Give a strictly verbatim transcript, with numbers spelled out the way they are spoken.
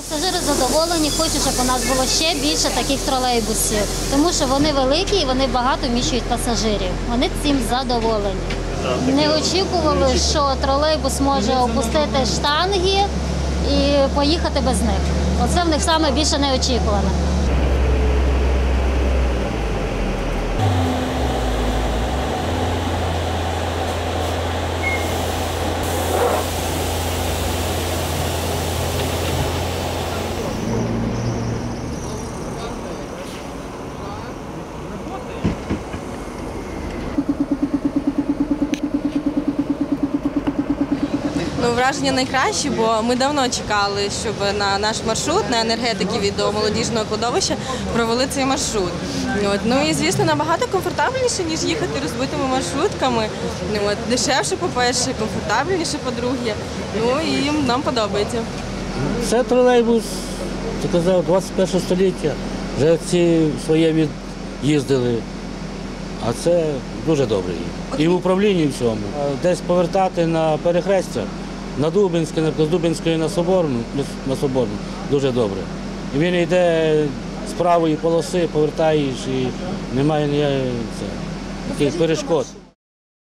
Пасажири задоволені, хочуть, щоб у нас було ще більше таких тролейбусів, тому що вони великі і вони багато вміщують пасажирів. Вони цим задоволені. Не очікували, що тролейбус може опустити штанги і поїхати без них. Оце в них саме більше неочікувано. Ну, враження найкраще, бо ми давно чекали, щоб на наш маршрут, на енергетики від до молодіжного кладовища провели цей маршрут. От. Ну і, звісно, набагато комфортабельніше, ніж їхати розбитими маршрутками. От. Дешевше, по-перше, комфортабельніше, по-друге. Ну і нам подобається. Це тролейбус, ти казав, двадцять першого століття. Вже ці своє від'їздили, а це дуже добрий. І в управлінні і всьому. Десь повертати на перехрестя, на Дубинське, з Дубинської на Соборну, на Соборну, дуже добре. І він йде з правої полоси, повертаєш і немає ніяких перешкод.